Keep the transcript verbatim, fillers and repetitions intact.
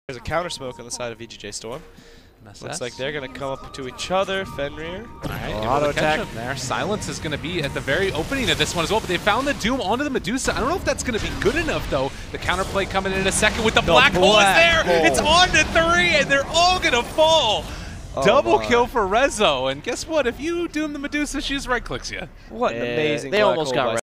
There's a counter smoke on the side of V G J Storm. That's Looks like they're going to come up to each other. Fenrir. All right, Oh, able auto to catch attack him there. Silence is going to be at the very opening of this one as well, but they found the Doom onto the Medusa. I don't know if that's going to be good enough, though. The counterplay coming in a second with the, the black, black hole is there. Hole. It's on to three, and they're all going to fall. Oh Double my. kill for Rezo. And guess what? If you Doom the Medusa, she just right-clicks you. What an yeah, amazing They black almost hole got